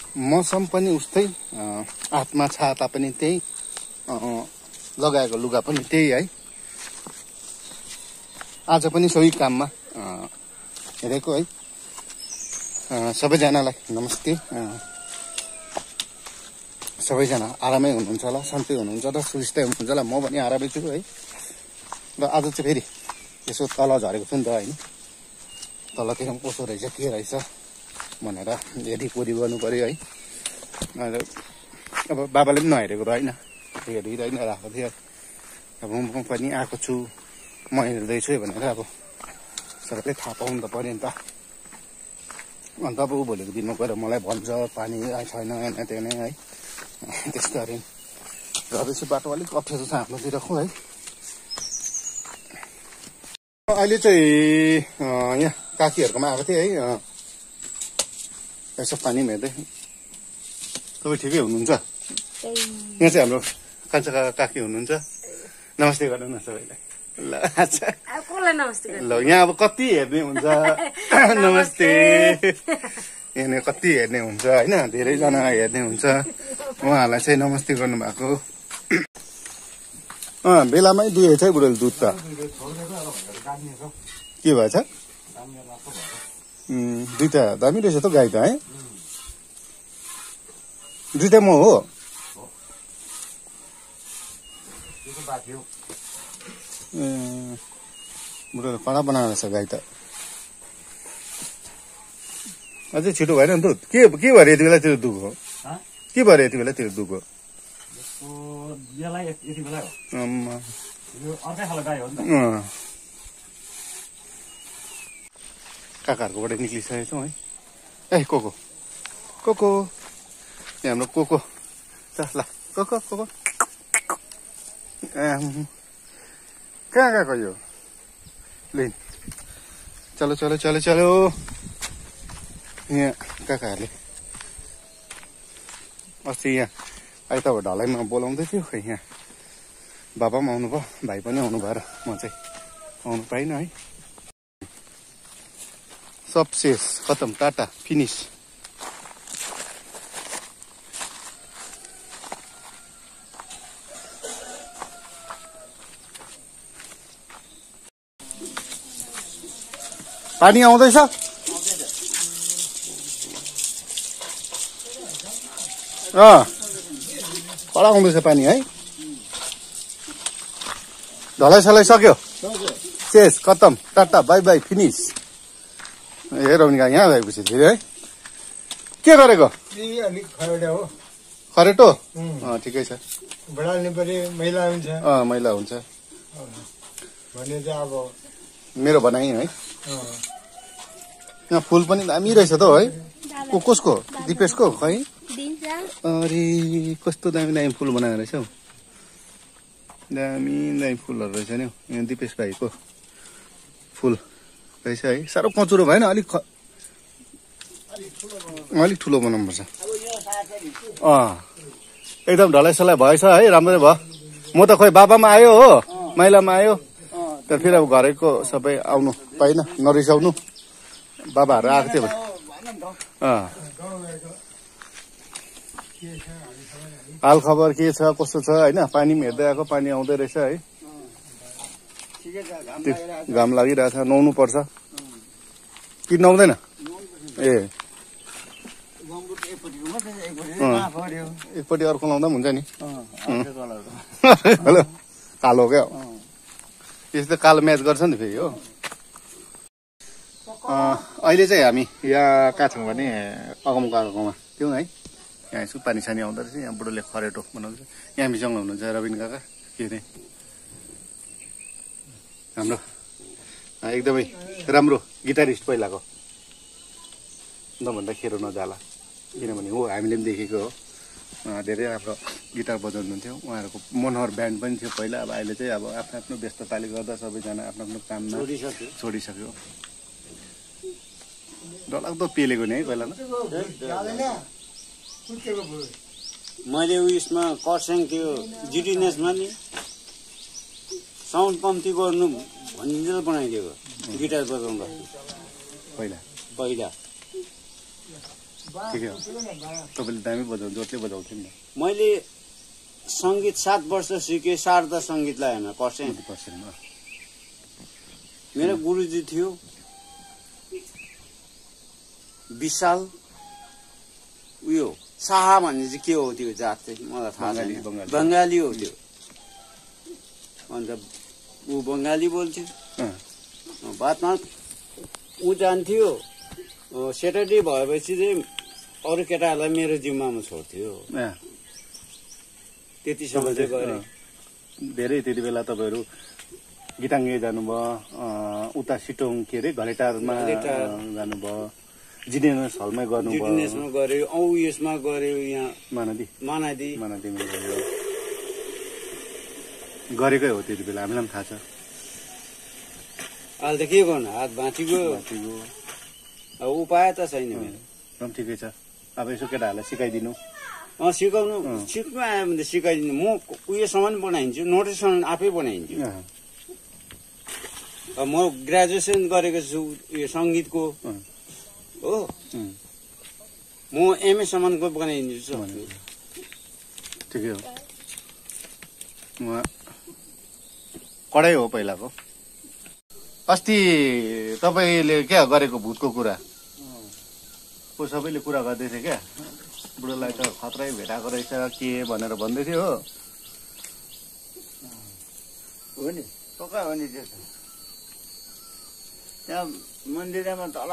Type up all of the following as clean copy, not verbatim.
मौसम पनि उस्तै, हातमा छाता पनि त्यही, लगाएको लुगा पनि त्यही है। आज पनि सोही काममा हेरेको है। सबैजनालाई नमस्ते। सबैजना आरामै हुनुहुन्छ होला, सन्चै हुनुहुन्छ र सुस्तै हुनुहुन्छ होला। म पनि आरामै छु है। र आज चाहिँ फेरि यसो तल झरेको छु नि त होइन, तलतिर पनि कसो रहेछ के रहेछ भनेर हेरिकोरी गर्नु पर्यो है। अब बाबाले पनि नहेरेको त होइन, हेरिरहेको थियो। अब म पनि आएको छु, म हेर्दैछु भनेर अब सबैले थाहा पाउनु त पर्यो नि त। अन्त अब भोलिको दिनमा गएर मलाई भन्छ पानी छैन यहाँ त्यहाँ है, त्यस्तो अरे गर्दैछु। बाटो अलिक अप्ठ्यारो छ हाम्रोतिर खो है। अहिले चाहिँ यहाँ काकीहरूकोमा आएको थिएँ है, यसो पानी हेर्दै। तपाईँ ठिकै हुनुहुन्छ? यहाँ चाहिँ हाम्रो कान्छा काकी हुनुहुन्छ। नमस्ते गर्नु न सबैलाई। ल अच्छा, ल यहाँ अब कति हेर्ने हुन्छ। नमस्ते। यहाँनिर कति हेर्ने हुन्छ होइन, धेरैजना हेर्ने हुन्छ। उहाँहरूलाई चाहिँ नमस्ते गर्नुभएको। बेलामै दुहेछ है बुढोले दुध त। के भएछ? दुईटा दामी रहेछ त गाई त है। दुईटा म हो। बुढोले कडा बनाएर रहेछ गाई त। अझै छिटो भएन नि दुध। के भएर यति बेला त्यो दुध हो? के भएर यति बेला त्यो दुध हो? काकाहरूकोबाट निक्लिसकेको छौँ है। ए कोको कोको, यहाँ हाम्रो कोको ल कोको कोको। कहाँ गएको यो? लिन चलो चलो चलो चलो। यहाँ काकाहरूले अस्ति यहाँ आइतबार ढलाइमा बोलाउँदै थियो, खै यहाँ बाबा पनि आउनुभयो, भाइ पनि आउनु भएर म चाहिँ आउनु पाइनँ है। सब शेष, खतम, टाटा, फिनिस। पानी आउँदैछ? कडा आउँदैछ पानी है। ढलाइ सलाई सक्यो? शेष, खतम, टाटा, बाई बाई, फिनिस। हेर यहाँ भएपछि फेरि है। के गरेको? खरेटो? ठिकै छ। बढाल्नु पर्यो, मैला हुन्छ। मैला हुन्छ भने चाहिँ अब मेरो भनाइ है। यहाँ फुल पनि दामी रहेछ त है। कसको? दिपेशको खै। अरे कस्तो दामी दामी फुल बनाएको रहेछ हौ। दामी दामी फुलहरू रहेछ नि हौ। यहाँ दिपेश भाइको फुल रहेछ है। साह्रो कचुरो भएन, अलिक ठुलो बनाउनुपर्छ। एकदम ढलाइसलाई भएछ है, राम्रै भयो। म त खोइ बाबामा आयो हो, माइलामा आयो, त्यहाँ फेरि अब घरैको सबै आउनु पाइन, नरिसाउनु। बाबाहरू आएको थियो। हाल खबर के छ कस्तो छ होइन, पानी पनि हेर्दै आएको, पानी आउँदै रहेछ है। घाम लागिरहेछ, नुहाउनु पर्छ कि नुहाउँदैन? ए एकपट्टि अर्को लाउँदा पनि हुन्छ नि। हेलो कालो क्या, यस्तो कालो म्याच गर्छ नि फेरि हो। अहिले चाहिँ हामी यहाँ कहाँ छौँ भने अगम काकाकोमा थियौँ है। यहाँ यसो पानी सानी आउँदो रहेछ। यहाँ बुढोले खरेटो बनाउँछ। यहाँ हामीसँग हुनुहुन्छ रविन काका, के अरे हाम्रो एकदमै राम्रो गिटारिस्ट पहिलाको, नभन्दा खेरो नजाला, किनभने हो हामीले पनि देखेको हो। धेरै राम्रो गिटार बजाउनुहुन्थ्यो। उहाँहरूको मनोहर ब्यान्ड पनि थियो पहिला। अब अहिले चाहिँ अब आफ्नो आफ्नो व्यस्तताले गर्दा सबैजना आफ्नो आफ्नो काममा छोडिसक्यो। डरलाग्दो पेलेको नि है पहिला। मैले उयसमा कर्स्याङ त्यो जिडिनेसमा नि साउन्ड कम्ती गर्नु भनिदिएर बनाइदिएको गिटार बजाउँदा पहिला। ठिकै हो तपाईँले दामी बजाउनु जोडले बजाउँथ्यो नि मैले सङ्गीत 7 वर्ष सिकेँ शारदा सङ्गीतलाई होइन कर्सेङ पर्सेन्टमा मेरो गुरुजी थियो विशाल उयो शाह भन्ने चाहिँ के हो त्यो जात चाहिँ मलाई थाहा छैन बङ्गाली हो त्यो अन्त ऊ बङ्गाली बोल्थ्यो बादमा ऊ जान्थ्यो सेटरडे भएपछि चाहिँ अरू केटाहरूलाई मेरो जिम्मामा छोड्थ्यो त्यतिसम्म चाहिँ गरेँ धेरै त्यति बेला तपाईँहरू गिटाङ्गे जानुभयो उता सिटोङ के अरे घलेटारमा जानुभयो जिडिएनएस हलमै गर्नुभयो जिडिएनएसमा गऱ्यो औ यसमा गऱ्यो यहाँ मानादीमा गऱ्यो गरेकै हो त्यति बेला हामीलाई पनि थाहा छ अहिले त के गर्नु हात भाँचिगयो अब उपाय त छैन मेरो एकदम ठिकै छ अब यसो केटाहरूलाई सिकाइदिनु सिकाउनु सिक्नु आयो भने त सिकाइदिनु म उयोसम्म बनाइदिन्छु नोटिससम्म आफै बनाइदिन्छु म ग्रेजुएसन गरेको छु यो सङ्गीतको हो म एमएसम्मको बनाइदिन्छु ठिकै हो कडै हो पहिलाको अस्ति तपाईँले क्या गरेको भूतको कुरा को सबैले कुरा गर्दै थियो क्या बुढोलाई त खतरै भेटाएको रहेछ के भनेर भन्दै थियो हो नि पक्का हो नि त्यस्तो त्यहाँ मन्दिरमा तल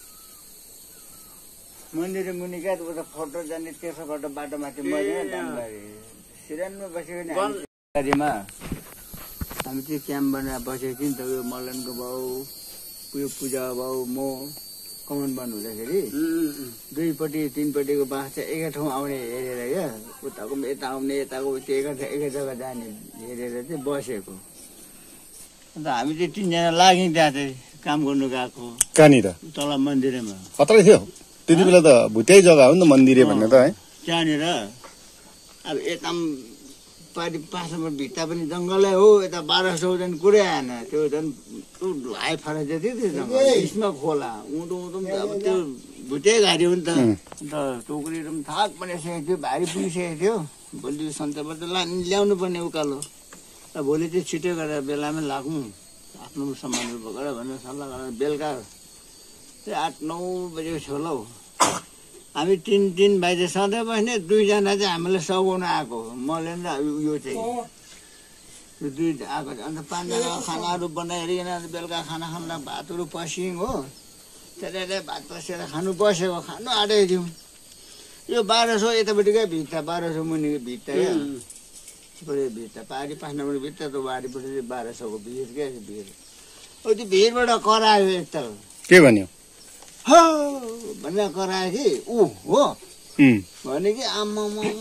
मन्दिर मुनि क्या उता फोटो जाने त्यसोबाट बाटोमाथि मैले दामबारी सिरानमा बसेको नि गाडीमा हामी चाहिँ क्याम्प बनाएर बसेको थियौँ नि त उयो मलनको बाउ उयो पूजा बाउ म कमान बन्द हुँदाखेरि दुईपट्टि तिनपट्टिको बाँस चाहिँ एकै ठाउँ आउने हेरेर क्या उताको यता आउने यताको एकै जग्गा जाने हेरेर चाहिँ बसेको अन्त हामी चाहिँ 3 जना लाग्यौँ त्यहाँ चाहिँ काम गर्नु गएको कहाँनिर तल मन्दिरमा खतरै थियो त्यति बेला त भुत्यै जग्गा हो नि त मन्दिरे भन्ने त है त्यहाँनिर अब यता पारि 5 नम्बर भित्ता पनि जङ्गलै हो यता 1200 झन् कुरै आएन त्यो झन् हाई फरक जति त्यो जङ्गल बिचमा खोला उँधो अब त्यो भुटे घारी हो नि त अन्त टोकरीहरू पनि थाक बनाइसकेको थियो भारी पुगिसकेको थियो भोलि सन्चबाट ल्याउनु पर्ने उकालो र भोलि चाहिँ छिटो गरेर बेलामै लागौँ आफ्नो सामानहरू बोकेर भनेर सल्लाह गरेर बेलुका चाहिँ 8-9 बजेको छेउला हो हामी 3 भाइ चाहिँ सधैँ बस्ने 2 जना चाहिँ हामीलाई सघाउन आएको मैले र उयो चाहिँ त्यो 2 आएको अन्त 5 जना खानाहरू बनाइहेरिकन बेलुका खाना खाँदा भातहरू पस्यौँ हो त्यसले भात पसेर खानु बसेको खानु आँटेको थियौँ यो 1200 यतापट्टिकै भित्ता 1200 मुनिको भित्ता क्या भित्ता पारि 5 नम्बर भित्ता त वारीपट्टि 1200को भिड क्या भिड हो त्यो भिडबाट करायो एकताल के भन्यो हो भनेर करायो कि ऊ हो भने कि आम्मा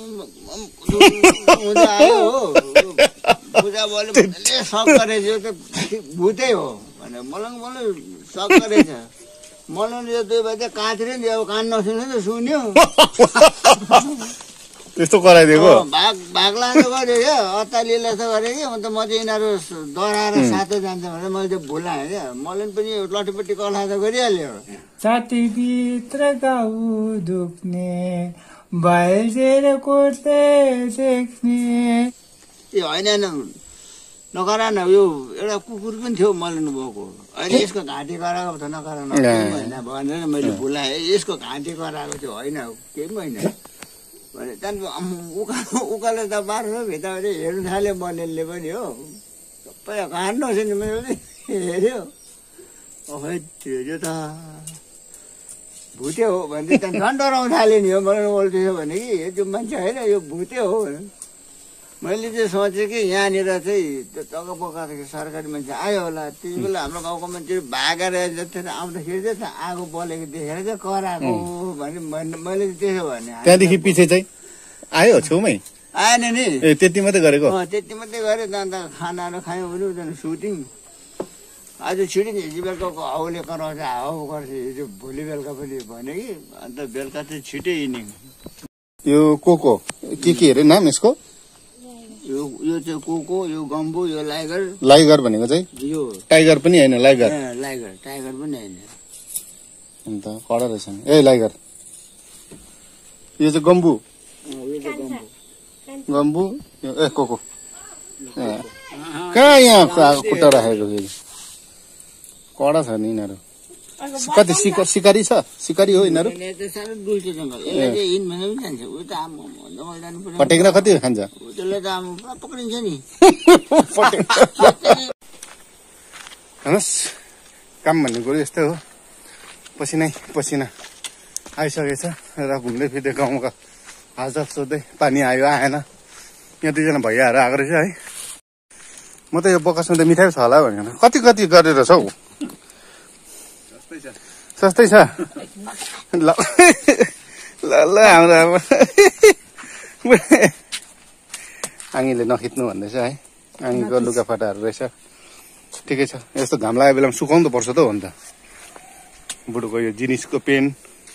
आयो हो पूजा बोले सक गरेछ त्यो त भूतै हो भने मलङ सक गरेछ मलङ यो 2 बजे काँच्रे नि अब कान नसुन्यो त सुन्यो त्यस्तो कराइदिएको भाग लानु गऱ्यो क्या अत्तालिला त गरेँ कि अन्त म चाहिँ यिनीहरू डराएर साथै जान्छ भनेर मैले चाहिँ भुलाएँ क्या मलाई पनि लट्ठीपट्टि कला त गरिहाल्यो छातीभित्र गाउँ दुख्ने बाहिर कोर्दै देख्ने ए होइन नकरा न यो एउटा कुकुर पनि थियो मलिनु भएको अहिले यसको घाँटी कराएको त नकरा होइन भनेर मैले भुलाएँ यसको घाँटी कराएको थियो होइन केही पनि होइन भने त्यहाँदेखि उकालो त 1200 भित्र हेर्नु थाल्यो मनेलले पनि हो सबै घाँट नसुन्यो मैले हेऱ्यो खै त्यो त भुते हो भने त्यहाँ झन् डराउनु थाल्यो नि हो मलाई बोल्थ्यो भने कि त्यो मान्छे होइन यो भुते हो मैले चाहिँ सोचेँ कि यहाँनिर चाहिँ त्यो टकपका सरकारी मान्छे आयो होला त्यति बेला हाम्रो गाउँको मान्छेहरू भागेर जति आउँदाखेरि चाहिँ आगो बलेको देखेर चाहिँ कराएको भने मैले चाहिँ त्यसो भने त्यहाँदेखि पछि चाहिँ आयो छेउमै आएन नि ए त्यति मात्रै गरेको त्यति मात्रै गरेँ अन्त खानाहरू खायौँ भने सुटिङ आज छिटो हिजो बेलुकाको हाउले कराउँछ हाउ गर्छ हिजो भोलि बेलुका पनि भने कि अन्त बेलुका चाहिँ छिटै इनिङ यो कोको के अरे नाम यसको यो चाहिँ कोको यो गम्बु यो लाइगर भनेको चाहिँ यो टाइगर पनि होइन लाइगर टाइगर पनि होइन अन्त कडा रहेछ ए लाइगर यो चाहिँ गम्बु यो चाहिँ गम्बु ए कोको कहाँ यहाँ खुट्टा राखेको फेरि कडा छ नि यिनीहरू कति सिकारी छ सिकारी हो यिनीहरू साह्रो डुल्छ जङ्गल यसलाई चाहिँ हिँड भने पनि जान्छ उ त जङ्गल जानु पर्छ पटेक्न कति खान्छ त्यसले त पुरा पक्रिन्छ नि हेर्नुहोस् काम भन्ने कुरो यस्तै हो पसिनै पसिना आइसकेछ र घुम्दै फिर्दै गाउँका हालचाल सोध्दै पानी आयो आएन यहाँ दुईजना भैयाहरू आएको रहेछ है म त यो बकसमा त मिठाई छ होला भनेर कति कति गरेर छ हौ सस्तै छ ल ल ल हाम्रो अब आङीले नखिच्नु भन्दैछ है आङीको लुगाफाटाहरू रहेछ ठिकै छ यस्तो घाम लागेको बेलामा सुकाउनु त पर्छ त हो नि त बुढोको यो जिनिसको पेन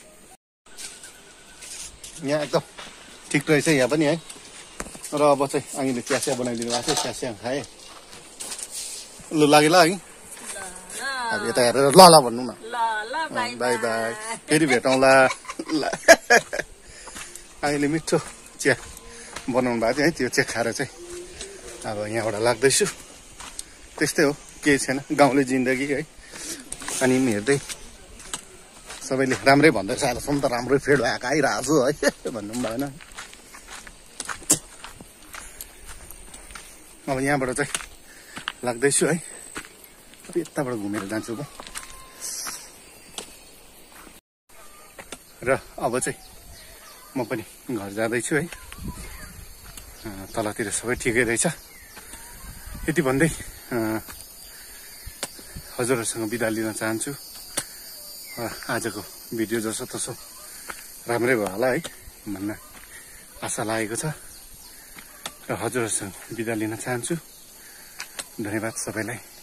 यहाँ एकदम ठिक रहेछ यहाँ पनि है र अब चाहिँ आङीले चियासिया बनाइदिनु भएको छ चियासिया खाएँ लु लाग्यो ल अघि अब यता हेरेर ल ल भन्नु न बाई बाई फेरि भेटौँला ल अहिले मिठो चिया बनाउनु भएको थियो है त्यो चिया खाएर चाहिँ अब यहाँबाट लाग्दैछु त्यस्तै हो केही छैन गाउँले जिन्दगी है अनि हेर्दै सबैले राम्रै भन्दैछ आजसम्म त राम्रै फेड भएको आइरहेको छु है भन्नु पनि भएन अब यहाँबाट चाहिँ लाग्दैछु है यताबाट घुमेर जान्छु म र अब चाहिँ म पनि घर जाँदैछु है तलतिर सबै ठिकै रहेछ यति भन्दै हजुरहरूसँग बिदा लिन चाहन्छु आजको भिडियो जसो तसो राम्रै भयो होला है भन्न आशा लागेको छ र हजुरहरूसँग बिदा लिन चाहन्छु धन्यवाद सबैलाई